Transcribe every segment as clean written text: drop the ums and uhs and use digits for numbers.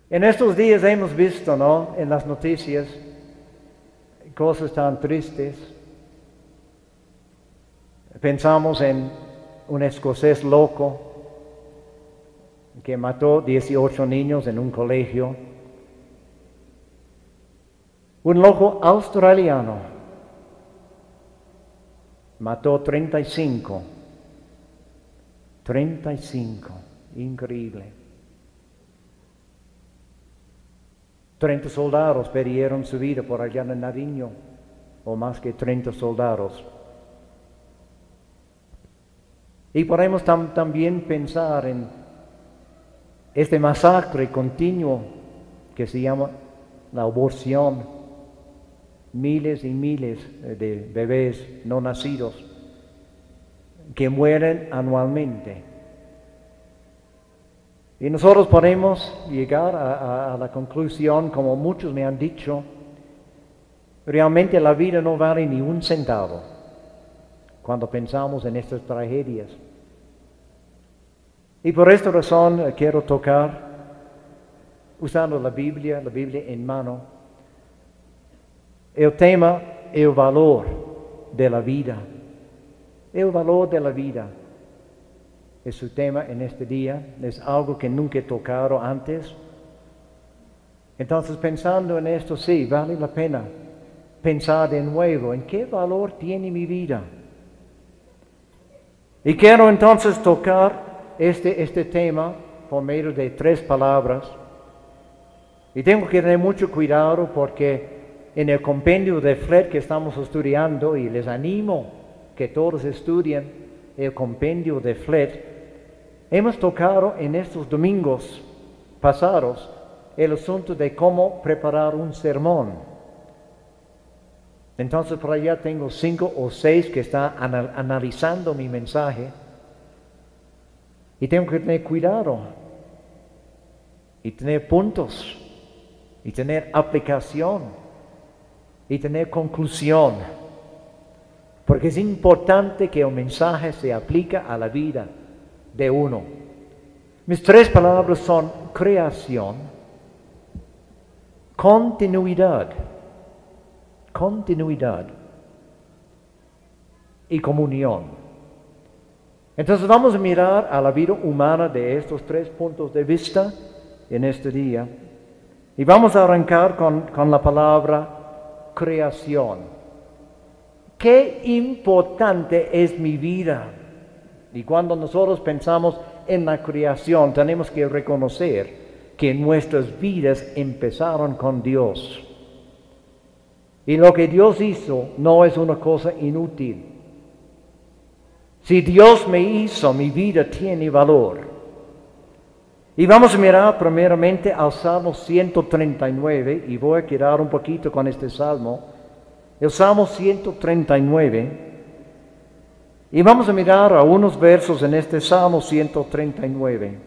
En estos días hemos visto, ¿no?, en las noticias, cosas tan tristes. Pensamos en un escocés loco que mató 18 niños en un colegio. Un loco australiano mató 35. 35, increíble. 30 soldados perdieron su vida por allá en Nariño, o más que 30 soldados. Y podemos también pensar en este masacre continuo que se llama la aborción. Miles y miles de bebés no nacidos que mueren anualmente. Y nosotros podemos llegar a la conclusión, como muchos me han dicho, realmente la vida no vale ni un centavo cuando pensamos en estas tragedias. Y por esta razón quiero tocar, usando la Biblia en mano, el tema, el valor de la vida. El valor de la vida es su tema en este día. Es algo que nunca he tocado antes. Entonces, pensando en esto, sí, vale la pena pensar de nuevo en qué valor tiene mi vida. Y quiero entonces tocar este tema por medio de 3 palabras. Y tengo que tener mucho cuidado porque en el compendio de FLET que estamos estudiando, y les animo que todos estudien el compendio de FLET, hemos tocado en estos domingos pasados el asunto de cómo preparar un sermón. Entonces por allá tengo 5 o 6 que están analizando mi mensaje, y tengo que tener cuidado y tener puntos y tener aplicación y tener conclusión, porque es importante que el mensaje se aplique a la vida de uno. Mis 3 palabras son creación, continuidad y comunión. Entonces vamos a mirar a la vida humana de estos 3 puntos de vista en este día. Y vamos a arrancar con la palabra creación. Qué importante es mi vida. Y cuando nosotros pensamos en la creación, tenemos que reconocer que nuestras vidas empezaron con Dios. Y lo que Dios hizo no es una cosa inútil. Si Dios me hizo, mi vida tiene valor. Y vamos a mirar primeramente al Salmo 139, y voy a quedar un poquito con este Salmo. El Salmo 139, y vamos a mirar a unos versos en este Salmo 139.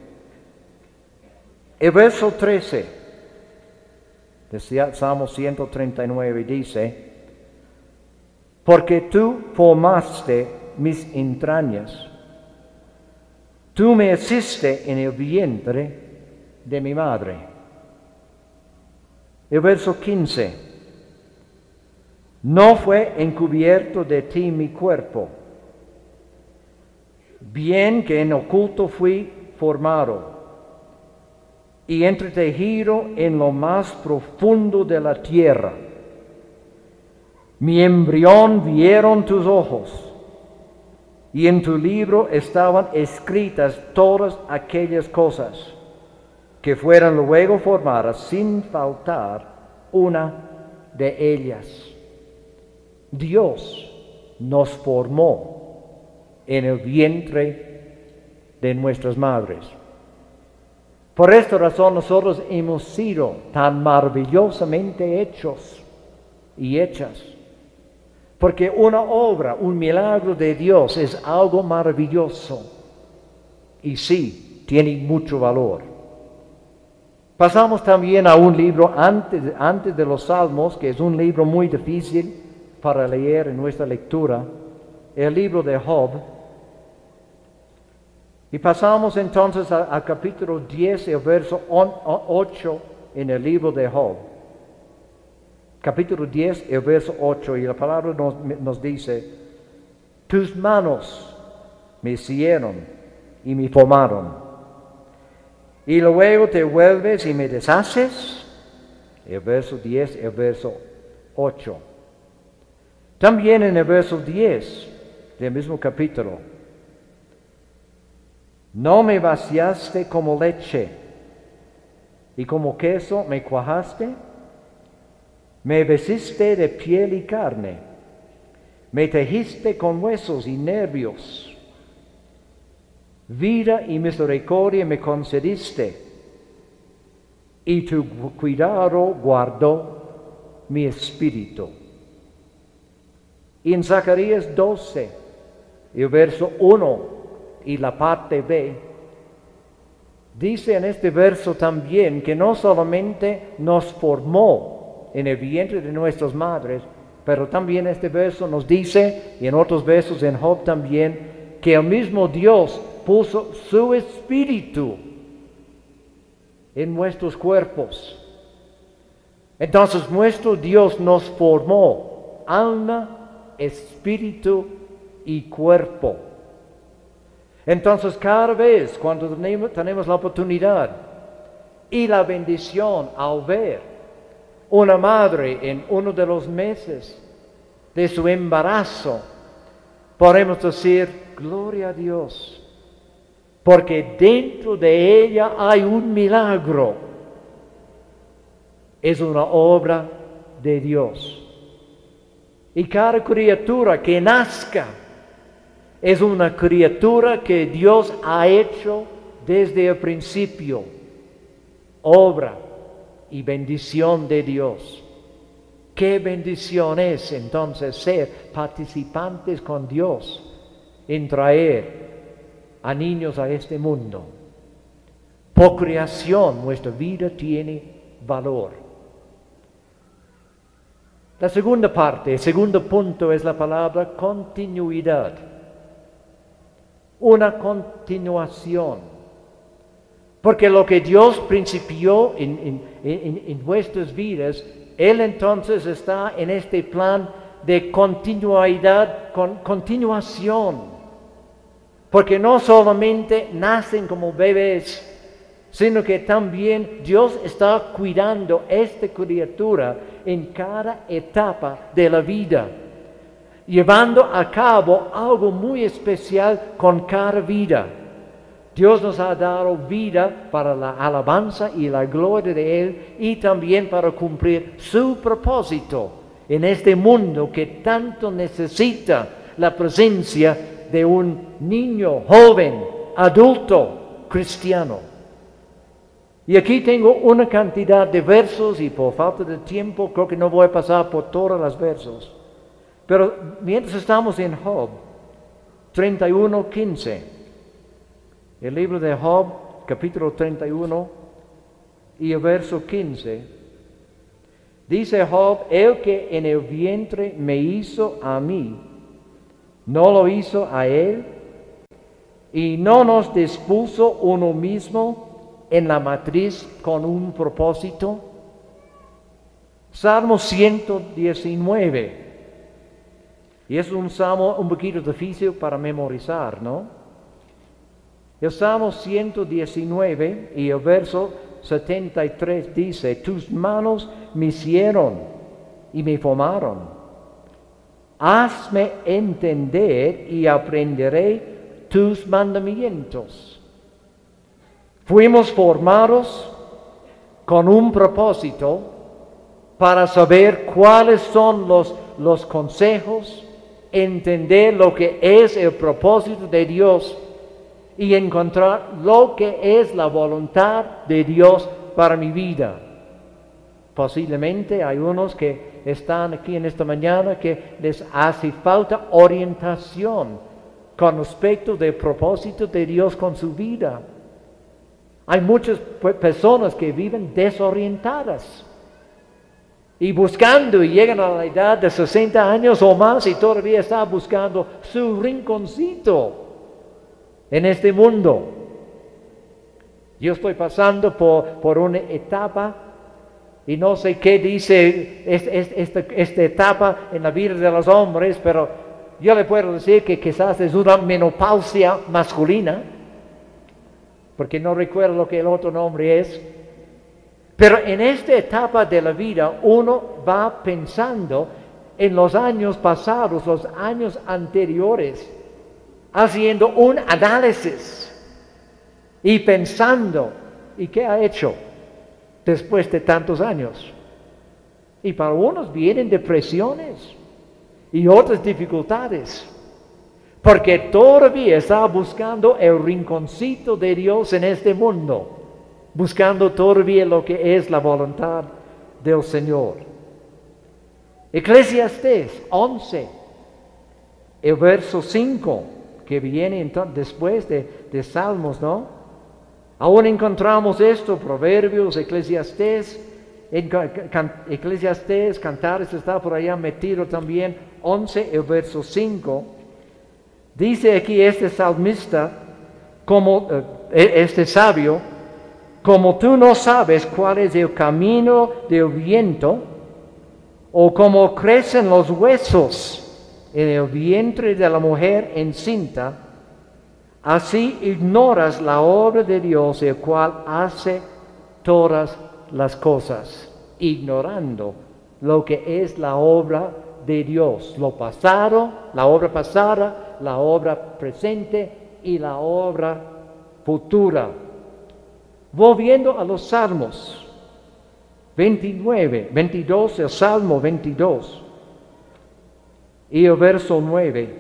El verso 13 del Salmo 139 dice: porque tú formaste mis entrañas, tú me hiciste en el vientre de mi madre. El verso 15: no fue encubierto de ti mi cuerpo, bien que en oculto fui formado y entretejido en lo más profundo de la tierra. Mi embrión vieron tus ojos, y en tu libro estaban escritas todas aquellas cosas que fueron luego formadas sin faltar una de ellas. Dios nos formó en el vientre de nuestras madres. Por esta razón nosotros hemos sido tan maravillosamente hechos y hechas. Porque una obra, un milagro de Dios es algo maravilloso. Y sí, tiene mucho valor. Pasamos también a un libro antes de los Salmos, que es un libro muy difícil para leer en nuestra lectura, el libro de Job. Y pasamos entonces al capítulo 10, el verso 8 en el libro de Job. Capítulo 10, el verso 8, y la palabra nos dice: tus manos me hicieron y me formaron, y luego te vuelves y me deshaces. El verso 10, el verso 8. También en el verso 10 del mismo capítulo: no me vaciaste como leche, y como queso me cuajaste. Me vestiste de piel y carne, me tejiste con huesos y nervios. Vida y misericordia me concediste, y tu cuidado guardó mi espíritu. Y en Zacarías 12, el verso 1 y la parte B, dice en este verso también que no solamente nos formó en el vientre de nuestras madres, pero también este verso nos dice, y en otros versos en Job también, que el mismo Dios puso su espíritu en nuestros cuerpos. Entonces nuestro Dios nos formó alma, espíritu y cuerpo. Entonces cada vez cuando tenemos la oportunidad y la bendición al ver una madre en uno de los meses de su embarazo, podemos decir: gloria a Dios, porque dentro de ella hay un milagro. Es una obra de Dios. Y cada criatura que nazca es una criatura que Dios ha hecho desde el principio, obra y bendición de Dios. Qué bendición es entonces ser participantes con Dios en traer a niños a este mundo. Por creación nuestra vida tiene valor. La segunda parte, el segundo punto es la palabra continuidad. Una continuación. Porque lo que Dios principió en nuestras vidas, Él entonces está en este plan de continuidad, continuación. Porque no solamente nacen como bebés, sino que también Dios está cuidando esta criatura en cada etapa de la vida, llevando a cabo algo muy especial con cada vida. Dios nos ha dado vida para la alabanza y la gloria de Él, y también para cumplir su propósito en este mundo que tanto necesita la presencia de un niño, joven, adulto, cristiano. Y aquí tengo una cantidad de versos, y por falta de tiempo creo que no voy a pasar por todos los versos. Pero mientras estamos en Job 31:15, el libro de Job, capítulo 31 y el verso 15, dice Job: el que en el vientre me hizo a mí, ¿no lo hizo a él? ¿Y no nos dispuso uno mismo en la matriz con un propósito? Salmo 119. Y es un salmo un poquito difícil para memorizar, ¿no? El Salmo 119 y el verso 73 dice: tus manos me hicieron y me formaron. Hazme entender y aprenderé tus mandamientos. Fuimos formados con un propósito para saber cuáles son los consejos, entender lo que es el propósito de Dios y encontrar lo que es la voluntad de Dios para mi vida. Posiblemente hay unos que están aquí en esta mañana que les hace falta orientación con respecto del propósito de Dios con su vida. Hay muchas personas que viven desorientadas y buscando, y llegan a la edad de 60 años o más y todavía están buscando su rinconcito. en este mundo. Yo estoy pasando por una etapa y no sé qué dice esta etapa en la vida de los hombres, pero yo le puedo decir que quizás es una menopausia masculina, porque no recuerdo lo que el otro nombre es. Pero en esta etapa de la vida uno va pensando en los años pasados, los años anteriores, haciendo un análisis y pensando, ¿y qué ha hecho después de tantos años? Y para unos vienen depresiones y otras dificultades, porque todavía está buscando el rinconcito de Dios en este mundo, buscando todavía lo que es la voluntad del Señor. Eclesiastés 11, el verso 5, que viene entonces después de Salmos, ¿no? Aún encontramos esto, Proverbios, Eclesiastés, Cantares está por allá metido también, 11, el verso 5. Dice aquí este salmista, este sabio, como tú no sabes cuál es el camino del viento, o cómo crecen los huesos en el vientre de la mujer encinta, así ignoras la obra de Dios, el cual hace todas las cosas, ignorando lo que es la obra de Dios, lo pasado, la obra pasada, la obra presente y la obra futura. Volviendo a los Salmos 22, el Salmo 22 y el verso 9.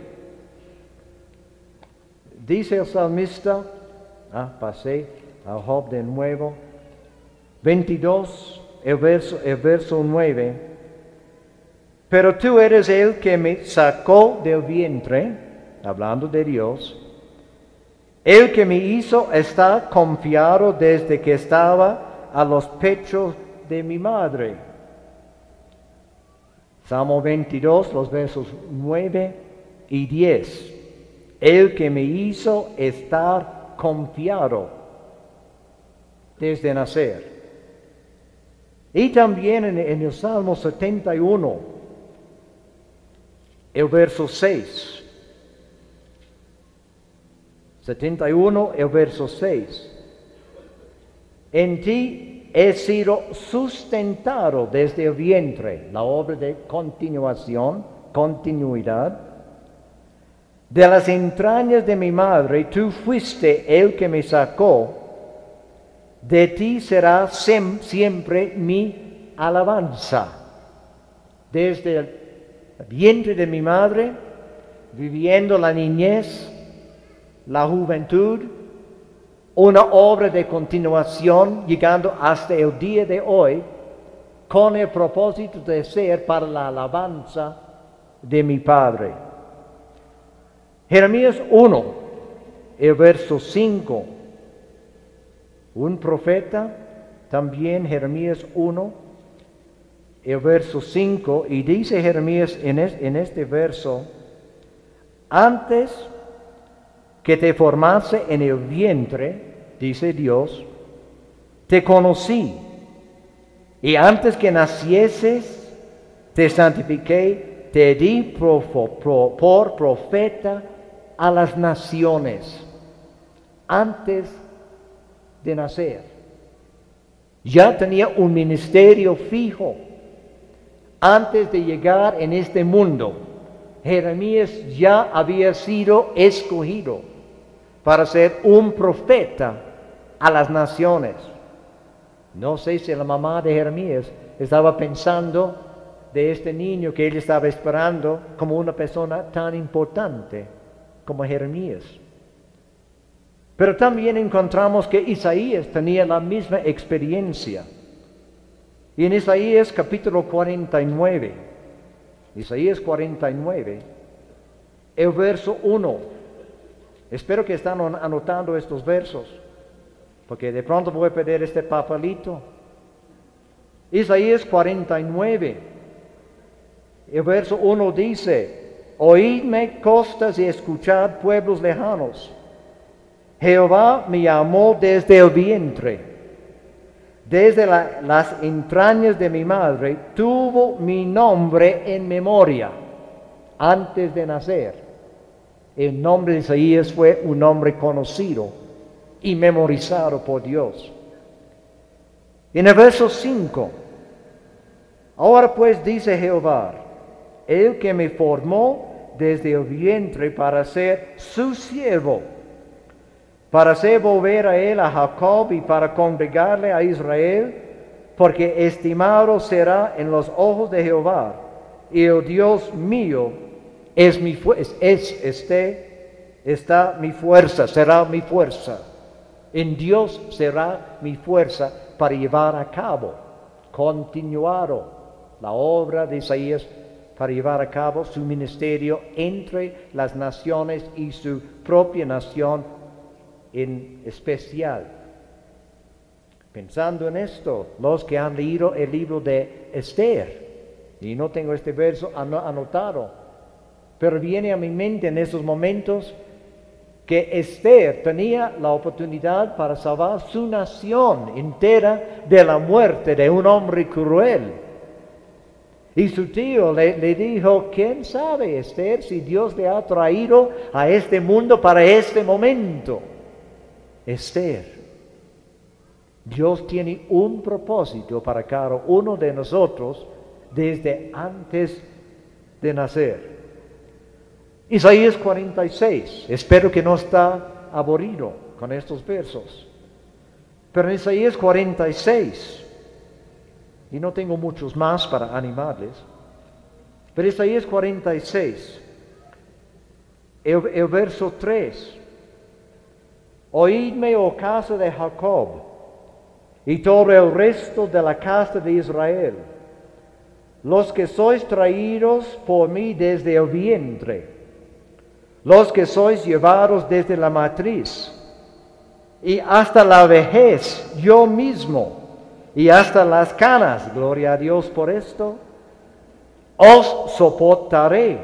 Dice el salmista, pasé a Job de nuevo, 22, el verso 9. Pero tú eres el que me sacó del vientre, hablando de Dios, el que me hizo estar confiado desde que estaba a los pechos de mi madre. Salmo 22, los versos 9 y 10. El que me hizo estar confiado desde nacer. Y también en el Salmo 71, el verso 6. 71, el verso 6. En ti he sido sustentado desde el vientre, la obra de continuidad. De las entrañas de mi madre, tú fuiste el que me sacó. De ti será siempre mi alabanza. Desde el vientre de mi madre, viviendo la niñez, la juventud, una obra de continuación, llegando hasta el día de hoy, con el propósito de ser para la alabanza de mi Padre. Jeremías 1, el verso 5. Un profeta, también Jeremías 1, el verso 5, y dice Jeremías en este verso, antes que te formase en el vientre, dice Dios, te conocí, y antes que nacieses, te santifiqué, te di por profeta a las naciones, antes de nacer. Ya tenía un ministerio fijo. Antes de llegar en este mundo, Jeremías ya había sido escogido para ser un profeta a las naciones. No sé si la mamá de Jeremías estaba pensando de este niño que él estaba esperando como una persona tan importante como Jeremías. Pero también encontramos que Isaías tenía la misma experiencia. Y en Isaías capítulo 49, Isaías 49, el verso 1. Espero que están anotando estos versos, porque de pronto voy a perder este papelito. Isaías 49, el verso 1 dice, oídme costas y escuchad pueblos lejanos. Jehová me llamó desde el vientre, desde las entrañas de mi madre, tuvo mi nombre en memoria antes de nacer. El nombre de Isaías fue un nombre conocido y memorizado por Dios. En el verso 5, ahora pues dice Jehová, el que me formó desde el vientre para ser su siervo, para hacer volver a él a Jacob y para congregarle a Israel, porque estimado será en los ojos de Jehová, y el Dios mío es mi fuerza, está mi fuerza, será mi fuerza. En Dios será mi fuerza para llevar a cabo, continuado, la obra de Isaías para llevar a cabo su ministerio entre las naciones y su propia nación en especial. Pensando en esto, los que han leído el libro de Esther, y no tengo este verso anotado, pero viene a mi mente en estos momentos que Esther tenía la oportunidad para salvar su nación entera de la muerte de un hombre cruel. Y su tío le dijo, ¿quién sabe, Esther, si Dios le ha traído a este mundo para este momento? Esther, Dios tiene un propósito para cada uno de nosotros desde antes de nacer. Isaías 46, espero que no está aburrido con estos versos, pero en Isaías 46, y no tengo muchos más para animarles, pero Isaías 46, el verso 3, oídme, oh casa de Jacob, y todo el resto de la casa de Israel, los que sois traídos por mí desde el vientre, los que sois llevados desde la matriz, y hasta la vejez yo mismo, y hasta las canas, gloria a Dios por esto, os soportaré.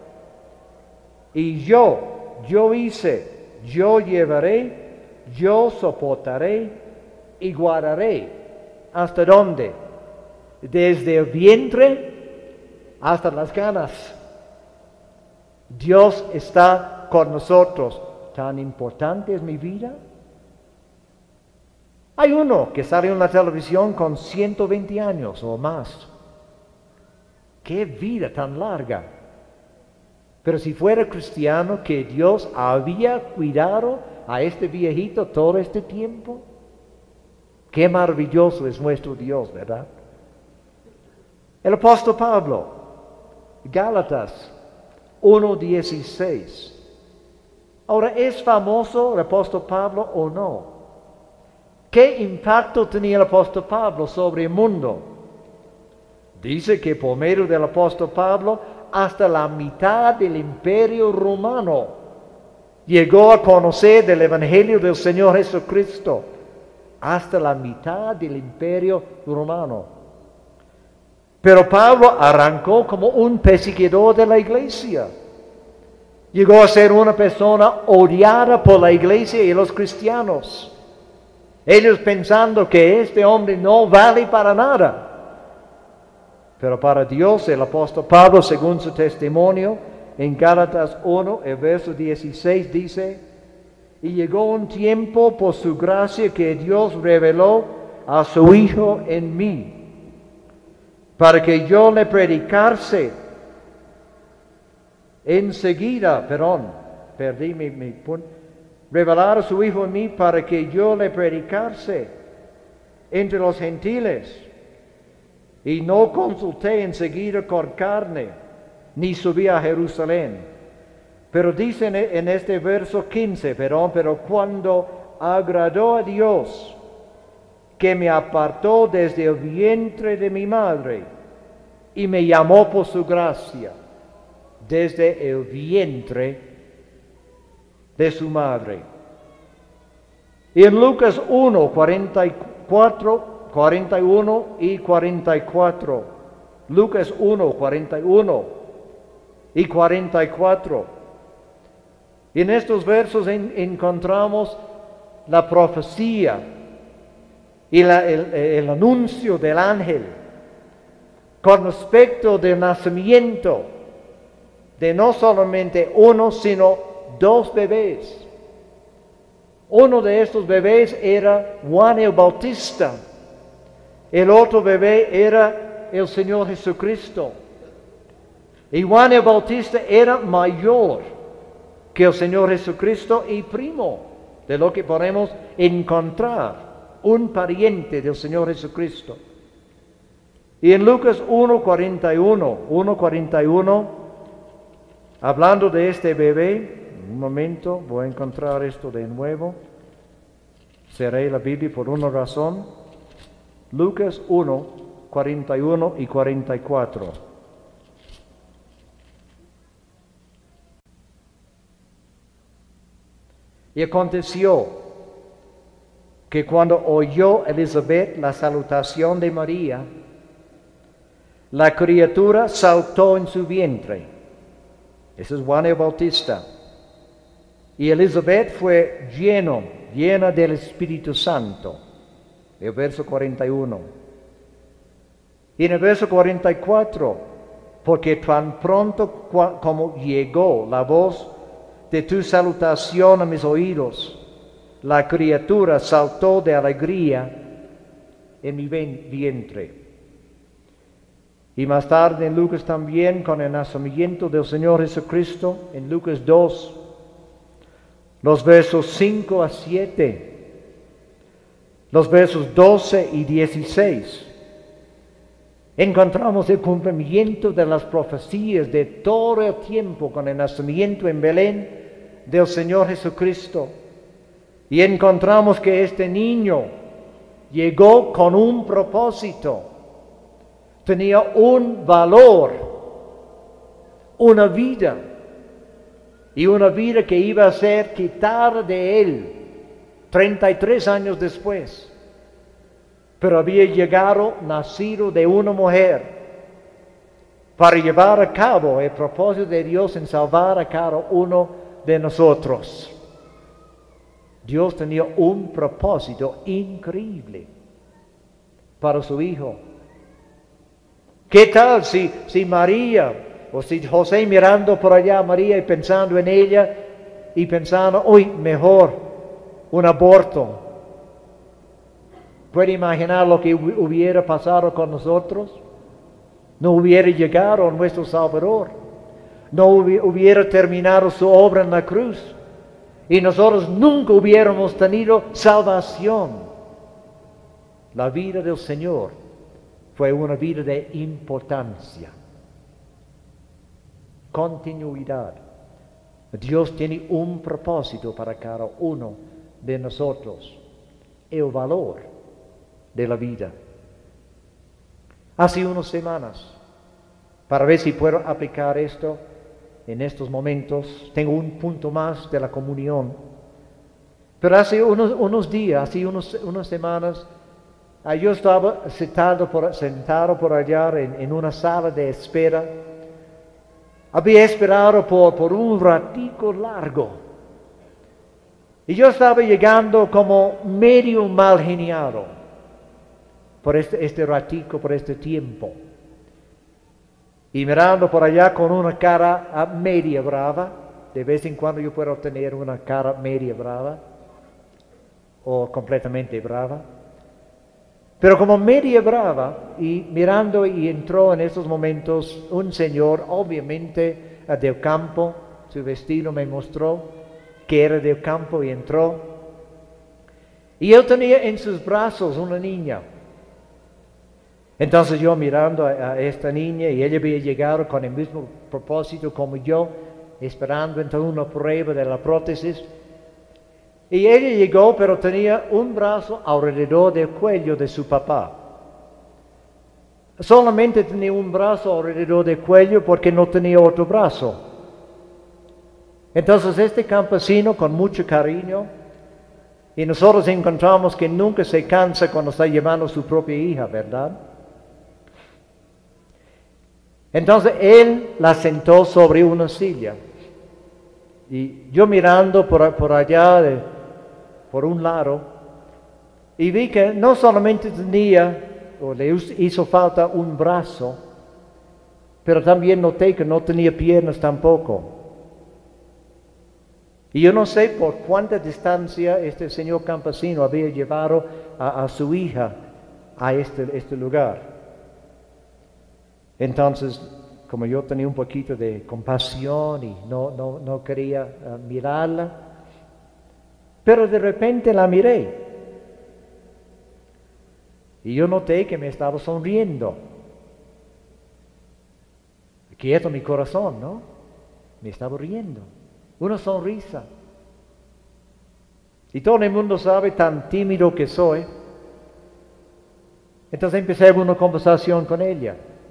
Y yo hice, yo llevaré, yo soportaré y guardaré. ¿Hasta dónde? Desde el vientre hasta las canas. Dios está con nosotros. ¿Tan importante es mi vida? Hay uno que sale en la televisión con 120 años o más. ¡Qué vida tan larga! Pero si fuera cristiano, que Dios había cuidado a este viejito todo este tiempo, qué maravilloso es nuestro Dios, ¿verdad? El apóstol Pablo, Gálatas 1:16. Ahora, ¿es famoso el apóstol Pablo o no? ¿Qué impacto tenía el apóstol Pablo sobre el mundo? Dice que por medio del apóstol Pablo, hasta la mitad del imperio romano llegó a conocer del evangelio del Señor Jesucristo. Hasta la mitad del imperio romano. Pero Pablo arrancó como un perseguidor de la iglesia. Llegó a ser una persona odiada por la iglesia y los cristianos. Ellos pensando que este hombre no vale para nada. Pero para Dios, el apóstol Pablo, según su testimonio, en Gálatas 1, el verso 16 dice, y llegó un tiempo por su gracia que Dios reveló a su Hijo en mí, para que yo le predicase enseguida, perdí mi punto, revelar a su Hijo en mí para que yo le predicase entre los gentiles, y no consulté enseguida con carne, ni subí a Jerusalén. Pero dice en este verso 15, pero cuando agradó a Dios, que me apartó desde el vientre de mi madre, y me llamó por su gracia, desde el vientre de su madre. Y en Lucas 1, 41 y 44. Lucas 1, 41 y 44. En estos versos encontramos la profecía y el anuncio del ángel con respecto del nacimiento de no solamente uno, sino dos bebés. Uno de estos bebés era Juan el Bautista. El otro bebé era el Señor Jesucristo. Y Juan el Bautista era mayor que el Señor Jesucristo y primo de lo que podemos encontrar, un pariente del Señor Jesucristo. Y en Lucas 1:41, hablando de este bebé, un momento, voy a encontrar esto de nuevo. Cerré la Biblia por una razón. Lucas 1:41 y 44. Y aconteció que cuando oyó Elizabeth la salutación de María, la criatura saltó en su vientre. Ese es Juan el Bautista. Y Elizabeth fue llena del Espíritu Santo. El verso 41. Y en el verso 44, porque tan pronto como llegó la voz de tu salutación a mis oídos, la criatura saltó de alegría en mi vientre. Y más tarde en Lucas también, con el nacimiento del Señor Jesucristo, en Lucas 2, los versos 5 a 7, los versos 12 y 16, encontramos el cumplimiento de las profecías de todo el tiempo con el nacimiento en Belén del Señor Jesucristo. Y encontramos que este niño llegó con un propósito, tenía un valor, una vida, y una vida que iba a ser quitada de él 33 años después. Pero había llegado, nacido de una mujer, para llevar a cabo el propósito de Dios en salvar a cada uno de nosotros. Dios tenía un propósito increíble para su Hijo. ¿Qué tal si María, o si José mirando por allá a María y pensando en ella, y pensando, uy, mejor un aborto? ¿Puede imaginar lo que hubiera pasado con nosotros? No hubiera llegado a nuestro Salvador. No hubiera terminado su obra en la cruz. Y nosotros nunca hubiéramos tenido salvación. La vida del Señor fue una vida de importancia, continuidad. Dios tiene un propósito para cada uno de nosotros. El valor de la vida. Hace unas semanas, para ver si puedo aplicar esto en estos momentos, tengo un punto más de la comunión. Pero hace unos días, hace unas semanas, yo estaba sentado por allá en una sala de espera. Había esperado por un ratico largo. Y yo estaba llegando como medio mal geniado por este ratico, por este tiempo. Y mirando por allá con una cara media brava. De vez en cuando yo puedo tener una cara media brava o completamente brava. Pero como media brava, y mirando, y entró en esos momentos un señor, obviamente del campo. Su vestido me mostró que era del campo, y entró. Y él tenía en sus brazos una niña. Entonces yo mirando a esta niña, y ella había llegado con el mismo propósito como yo, esperando entonces una prueba de la prótesis. Y ella llegó, pero tenía un brazo alrededor del cuello de su papá. Solamente tenía un brazo alrededor del cuello porque no tenía otro brazo. Entonces este campesino, con mucho cariño, y nosotros encontramos que nunca se cansa cuando está llevando a su propia hija, ¿verdad? Entonces él la sentó sobre una silla. Y yo mirando por allá, por un lado y vi que no solamente tenía, o le hizo falta un brazo, pero también noté que no tenía piernas tampoco. Y yo no sé por cuánta distancia este señor campesino había llevado a su hija a este lugar. Entonces, como yo tenía un poquito de compasión y no quería mirarla, pero de repente la miré. Y yo noté que me estaba sonriendo. Quieto mi corazón, ¿no? Me estaba riendo. Una sonrisa. Y todo el mundo sabe tan tímido que soy. Entonces empecé una conversación con ella.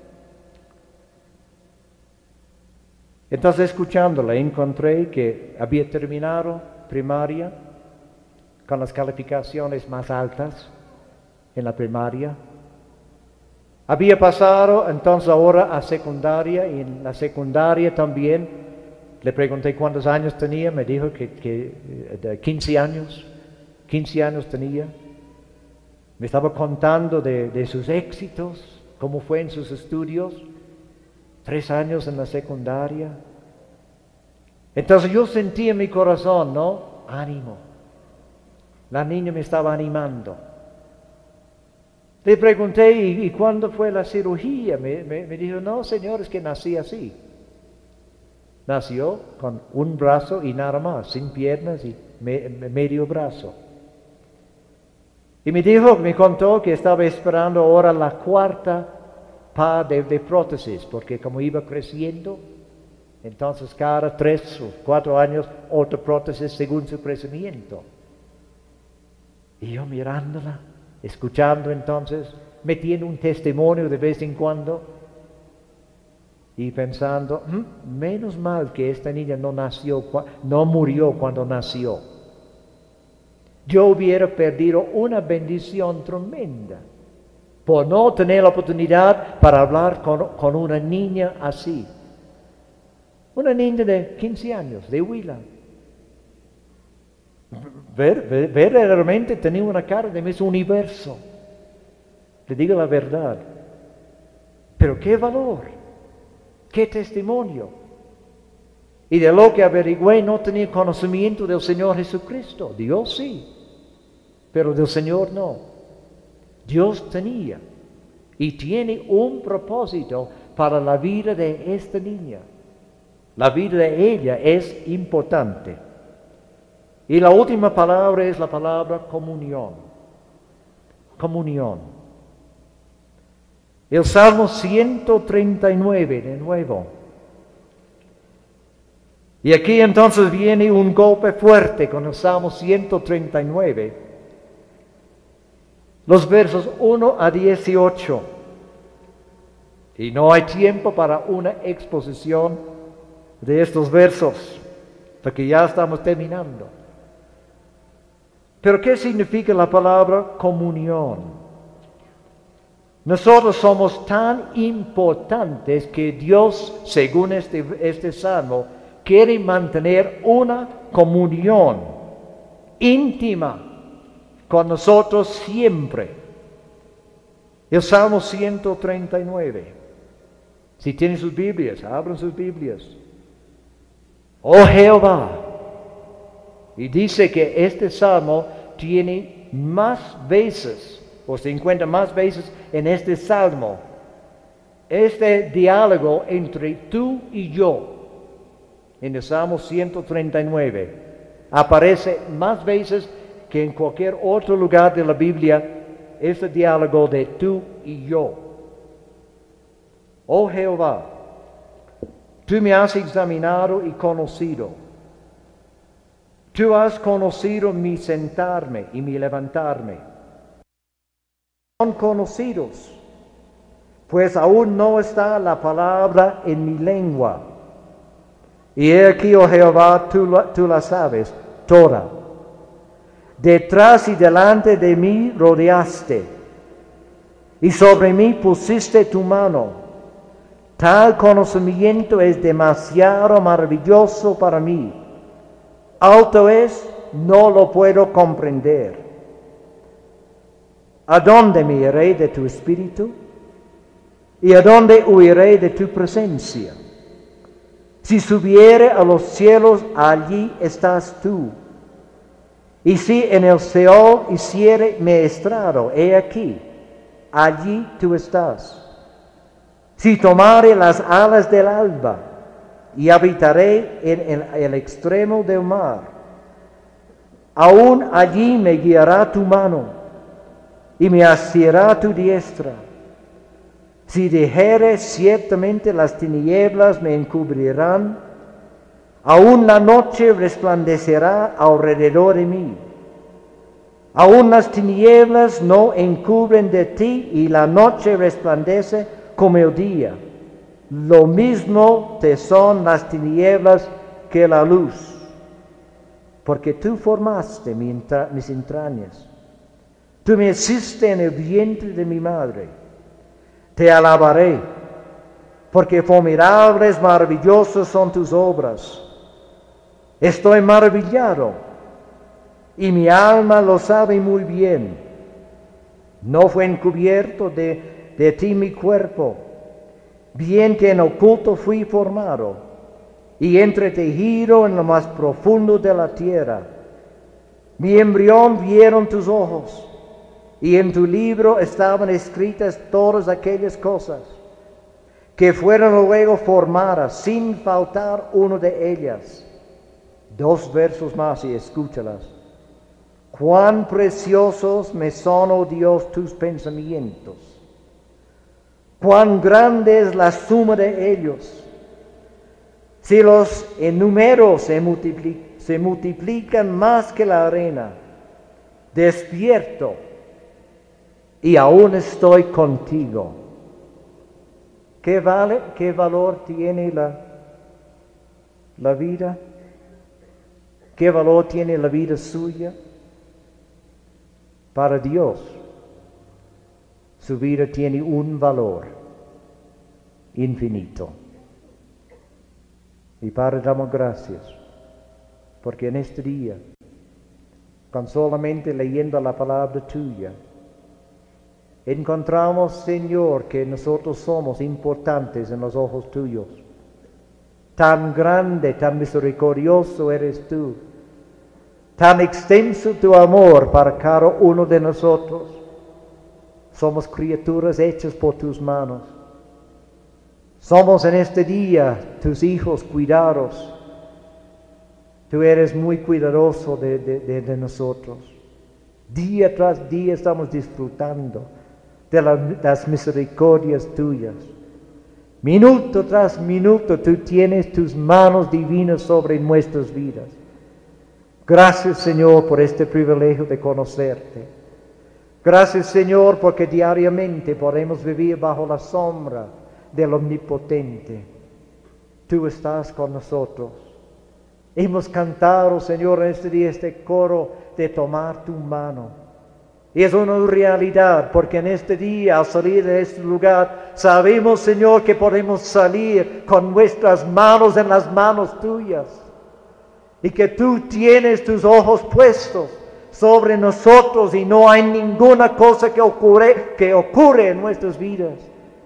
Entonces escuchándola encontré que había terminado primaria con las calificaciones más altas en la primaria. Había pasado entonces ahora a secundaria y en la secundaria también. Le pregunté cuántos años tenía, me dijo que de 15 años. 15 años tenía. Me estaba contando de sus éxitos, cómo fue en sus estudios. 3 años en la secundaria. Entonces yo sentí en mi corazón, ¿no? Ánimo. La niña me estaba animando. Le pregunté, ¿y cuándo fue la cirugía? Me dijo, no, señor, es que nací así. Nació con un brazo y nada más, sin piernas y medio brazo. Y me contó que estaba esperando ahora la cuarta par de prótesis, porque como iba creciendo, entonces cada 3 o 4 años, otra prótesis según su crecimiento. Y yo mirándola, escuchando entonces, metiendo un testimonio de vez en cuando, y pensando, menos mal que esta niña no murió cuando nació. Yo hubiera perdido una bendición tremenda por no tener la oportunidad para hablar con una niña así. Una niña de 15 años, de Huila. Verdaderamente tenía una cara de Miss Universo. Le digo la verdad. Pero qué valor, qué testimonio. Y de lo que averigüé no tenía conocimiento del Señor Jesucristo. Dios sí, pero del Señor no. Dios tenía y tiene un propósito para la vida de esta niña. La vida de ella es importante. Y la última palabra es la palabra comunión. Comunión. El Salmo 139 de nuevo. Y aquí entonces viene un golpe fuerte con el Salmo 139. Los versos 1 a 18. Y no hay tiempo para una exposición de estos versos, porque ya estamos terminando. Pero ¿qué significa la palabra comunión? Nosotros somos tan importantes que Dios, según este salmo, quiere mantener una comunión íntima con nosotros siempre. El Salmo 139. Si tienen sus Biblias, abran sus Biblias. Oh Jehová. Y dice que este salmo tiene más veces, o se encuentra más veces en este salmo, este diálogo entre tú y yo. En el Salmo 139 aparece más veces que en cualquier otro lugar de la Biblia este diálogo de tú y yo. Oh Jehová, tú me has examinado y conocido. Tú has conocido mi sentarme y mi levantarme. Son conocidos, pues aún no está la palabra en mi lengua. Y he aquí, oh Jehová, tú la sabes toda. Detrás y delante de mí rodeaste, y sobre mí pusiste tu mano. Tal conocimiento es demasiado maravilloso para mí. Alto es no lo puedo comprender. ¿A dónde me iré de tu espíritu? ¿Y a dónde huiré de tu presencia? Si subiere a los cielos, allí estás tú. Y si en el Seol hiciere mi estrado, he aquí, allí tú estás. Si tomare las alas del alba, y habitaré en el extremo del mar, aún allí me guiará tu mano, y me asirá tu diestra. Si dijere, ciertamente las tinieblas me encubrirán, aún la noche resplandecerá alrededor de mí. Aún las tinieblas no encubren de ti, y la noche resplandece como el día. Lo mismo te son las tinieblas que la luz, porque tú formaste mis entrañas. Tú me hiciste en el vientre de mi madre. Te alabaré, porque formidables, maravillosas son tus obras. Estoy maravillado, y mi alma lo sabe muy bien. No fue encubierto de ti mi cuerpo, bien que en oculto fui formado, y entretejido en lo más profundo de la tierra. Mi embrión vieron tus ojos, y en tu libro estaban escritas todas aquellas cosas, que fueron luego formadas, sin faltar una de ellas. 2 versos más y escúchalas. Cuán preciosos me son, oh Dios, tus pensamientos. Cuán grande es la suma de ellos. Si los enumeros se multiplican más que la arena, despierto y aún estoy contigo. ¿Qué valor tiene la vida? ¿Qué valor tiene la vida suya? Para Dios, su vida tiene un valor infinito. Y Padre, damos gracias, porque en este día, con solamente leyendo la palabra tuya, encontramos, Señor, que nosotros somos importantes en los ojos tuyos. Tan grande, tan misericordioso eres tú. Tan extenso tu amor para cada uno de nosotros. Somos criaturas hechas por tus manos. Somos en este día tus hijos cuidados. Tú eres muy cuidadoso de nosotros. Día tras día estamos disfrutando de las misericordias tuyas. Minuto tras minuto tú tienes tus manos divinas sobre nuestras vidas. Gracias, Señor, por este privilegio de conocerte. Gracias, Señor, porque diariamente podemos vivir bajo la sombra del Omnipotente. Tú estás con nosotros. Hemos cantado, Señor, en este día este coro de tomar tu mano. Y es una realidad, porque en este día, al salir de este lugar, sabemos, Señor, que podemos salir con nuestras manos en las manos tuyas. Y que tú tienes tus ojos puestos sobre nosotros y no hay ninguna cosa que ocurre en nuestras vidas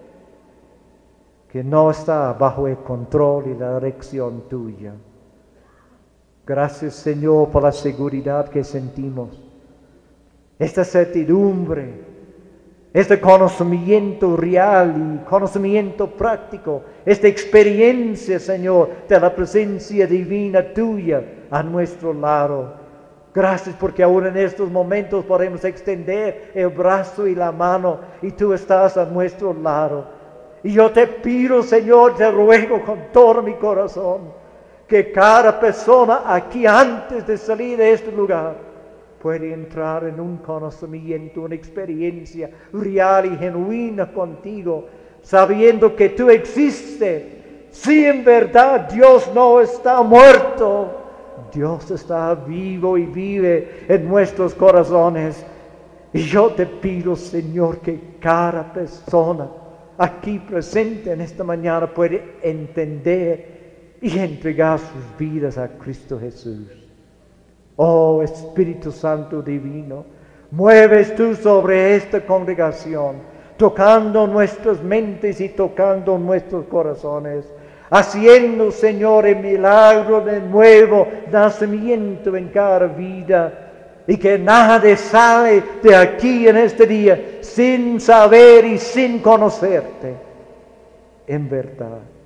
que no está bajo el control y la dirección tuya. Gracias, Señor, por la seguridad que sentimos. Esta certidumbre, este conocimiento real y conocimiento práctico, esta experiencia, Señor, de la presencia divina tuya a nuestro lado. Gracias porque aún en estos momentos podemos extender el brazo y la mano y tú estás a nuestro lado. Y yo te pido, Señor, te ruego con todo mi corazón, que cada persona aquí antes de salir de este lugar puede entrar en un conocimiento, una experiencia real y genuina contigo, sabiendo que tú existes. Si en verdad Dios no está muerto, Dios está vivo y vive en nuestros corazones. Y yo te pido, Señor, que cada persona aquí presente en esta mañana puede entender y entregar sus vidas a Cristo Jesús. Oh Espíritu Santo Divino, mueves tú sobre esta congregación, tocando nuestras mentes y tocando nuestros corazones, haciendo, Señor, el milagro de nuevo nacimiento en cada vida, y que nadie sale de aquí en este día sin saber y sin conocerte en verdad.